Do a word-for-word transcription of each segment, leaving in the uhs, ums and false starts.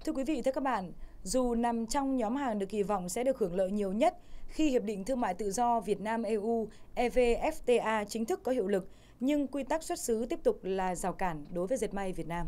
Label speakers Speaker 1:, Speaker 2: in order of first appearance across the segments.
Speaker 1: Thưa quý vị, thưa các bạn, dù nằm trong nhóm hàng được kỳ vọng sẽ được hưởng lợi nhiều nhất khi Hiệp định Thương mại Tự do Việt Nam-e u E V F T A chính thức có hiệu lực, nhưng quy tắc xuất xứ tiếp tục là rào cản đối với dệt may Việt Nam.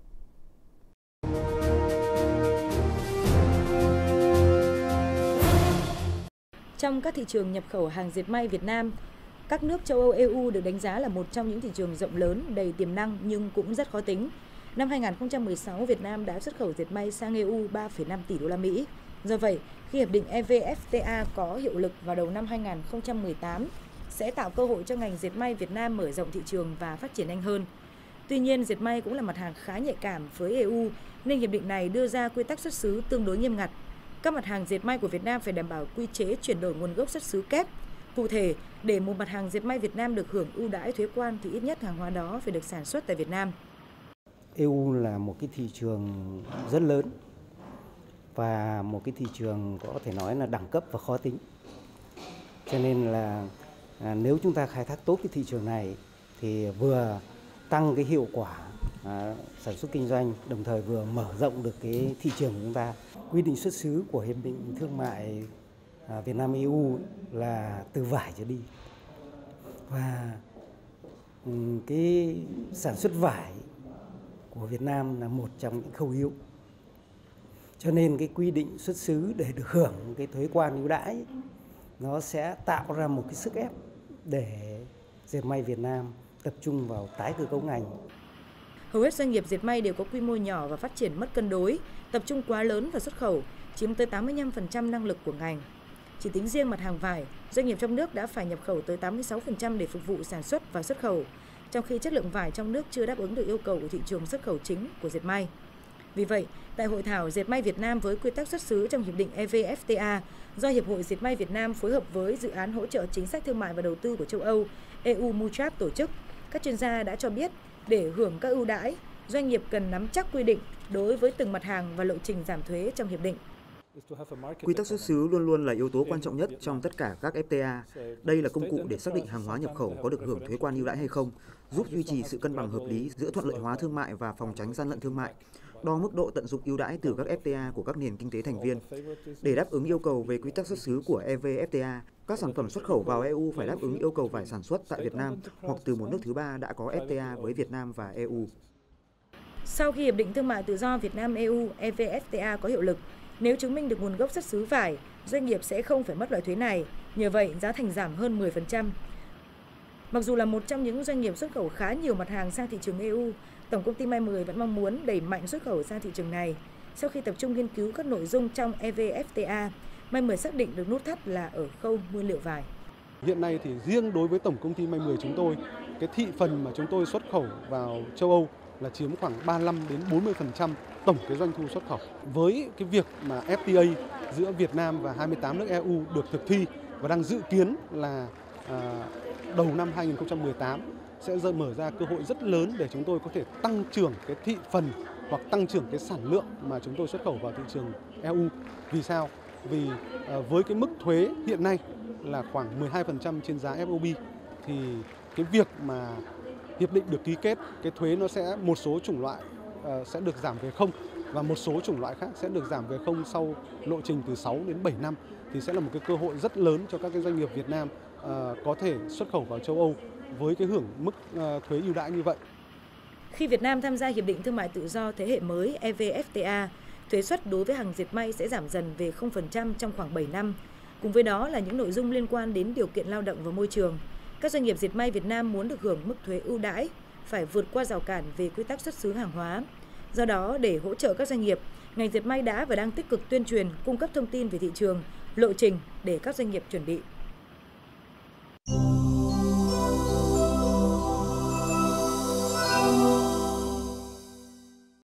Speaker 1: Trong các thị trường nhập khẩu hàng dệt may Việt Nam, các nước châu Âu E U được đánh giá là một trong những thị trường rộng lớn, đầy tiềm năng nhưng cũng rất khó tính. Năm hai nghìn không trăm mười sáu, Việt Nam đã xuất khẩu dệt may sang E U ba phẩy năm tỷ đô la Mỹ. Do vậy, khi hiệp định E V F T A có hiệu lực vào đầu năm hai nghìn không trăm mười tám, sẽ tạo cơ hội cho ngành dệt may Việt Nam mở rộng thị trường và phát triển nhanh hơn. Tuy nhiên, dệt may cũng là mặt hàng khá nhạy cảm với E U, nên hiệp định này đưa ra quy tắc xuất xứ tương đối nghiêm ngặt. Các mặt hàng dệt may của Việt Nam phải đảm bảo quy chế chuyển đổi nguồn gốc xuất xứ kép. Cụ thể, để một mặt hàng dệt may Việt Nam được hưởng ưu đãi thuế quan thì ít nhất hàng hóa đó phải được sản xuất tại Việt Nam.
Speaker 2: E U là một cái thị trường rất lớn và một cái thị trường có thể nói là đẳng cấp và khó tính. Cho nên là à, nếu chúng ta khai thác tốt cái thị trường này thì vừa tăng cái hiệu quả à, sản xuất kinh doanh, đồng thời vừa mở rộng được cái thị trường của chúng ta. Quy định xuất xứ của Hiệp định Thương mại à, Việt Nam E U là từ vải trở đi. Và um, cái sản xuất vải của Việt Nam là một trong những khâu yếu. Cho nên cái quy định xuất xứ để được hưởng cái thuế quan ưu đãi nó sẽ tạo ra một cái sức ép để dệt may Việt Nam tập trung vào tái cơ cấu ngành.
Speaker 1: Hầu hết doanh nghiệp dệt may đều có quy mô nhỏ và phát triển mất cân đối, tập trung quá lớn vào xuất khẩu, chiếm tới tám mươi lăm phần trăm năng lực của ngành. Chỉ tính riêng mặt hàng vải, doanh nghiệp trong nước đã phải nhập khẩu tới tám mươi sáu phần trăm để phục vụ sản xuất và xuất khẩu, trong khi chất lượng vải trong nước chưa đáp ứng được yêu cầu của thị trường xuất khẩu chính của dệt may. Vì vậy, tại hội thảo Dệt may Việt Nam với quy tắc xuất xứ trong Hiệp định E V F T A do Hiệp hội Dệt may Việt Nam phối hợp với Dự án hỗ trợ chính sách thương mại và đầu tư của châu Âu E U MUTRAC tổ chức, các chuyên gia đã cho biết để hưởng các ưu đãi, doanh nghiệp cần nắm chắc quy định đối với từng mặt hàng và lộ trình giảm thuế trong hiệp định.
Speaker 3: Quy tắc xuất xứ luôn luôn là yếu tố quan trọng nhất trong tất cả các F T A. Đây là công cụ để xác định hàng hóa nhập khẩu có được hưởng thuế quan ưu đãi hay không, giúp duy trì sự cân bằng hợp lý giữa thuận lợi hóa thương mại và phòng tránh gian lận thương mại, đo mức độ tận dụng ưu đãi từ các F T A của các nền kinh tế thành viên. Để đáp ứng yêu cầu về quy tắc xuất xứ của E V F T A, các sản phẩm xuất khẩu vào E U phải đáp ứng yêu cầu vải sản xuất tại Việt Nam hoặc từ một nước thứ ba đã có F T A với Việt Nam và E U.
Speaker 1: Sau khi Hiệp định Thương mại Tự do Việt Nam-e u E V F T A có hiệu lực, nếu chứng minh được nguồn gốc xuất xứ vải, doanh nghiệp sẽ không phải mất loại thuế này. Nhờ vậy, giá thành giảm hơn mười phần trăm. Mặc dù là một trong những doanh nghiệp xuất khẩu khá nhiều mặt hàng sang thị trường E U, Tổng công ty May mười vẫn mong muốn đẩy mạnh xuất khẩu sang thị trường này. Sau khi tập trung nghiên cứu các nội dung trong E V F T A, May mười xác định được nút thắt là ở khâu nguyên liệu vải.
Speaker 4: Hiện nay thì riêng đối với Tổng công ty May mười chúng tôi, cái thị phần mà chúng tôi xuất khẩu vào châu Âu là chiếm khoảng ba mươi lăm đến bốn mươi phần trăm tổng cái doanh thu xuất khẩu. Với cái việc mà F T A giữa Việt Nam và hai mươi tám nước E U được thực thi và đang dự kiến là à, đầu năm hai nghìn không trăm mười tám sẽ mở ra cơ hội rất lớn để chúng tôi có thể tăng trưởng cái thị phần hoặc tăng trưởng cái sản lượng mà chúng tôi xuất khẩu vào thị trường E U. Vì sao? Vì à, với cái mức thuế hiện nay là khoảng mười hai phần trăm trên giá F O B thì cái việc mà hiệp định được ký kết, cái thuế nó sẽ một số chủng loại uh, sẽ được giảm về không và một số chủng loại khác sẽ được giảm về không sau lộ trình từ sáu đến bảy năm, thì sẽ là một cái cơ hội rất lớn cho các cái doanh nghiệp Việt Nam uh, có thể xuất khẩu vào châu Âu với cái hưởng mức uh, thuế ưu đãi như vậy.
Speaker 1: Khi Việt Nam tham gia Hiệp định Thương mại Tự do thế hệ mới E V F T A, thuế suất đối với hàng dệt may sẽ giảm dần về không phần trăm trong khoảng bảy năm. Cùng với đó là những nội dung liên quan đến điều kiện lao động và môi trường. Các doanh nghiệp dệt may Việt Nam muốn được hưởng mức thuế ưu đãi phải vượt qua rào cản về quy tắc xuất xứ hàng hóa. Do đó, để hỗ trợ các doanh nghiệp, ngành dệt may đã và đang tích cực tuyên truyền, cung cấp thông tin về thị trường, lộ trình để các doanh nghiệp chuẩn bị.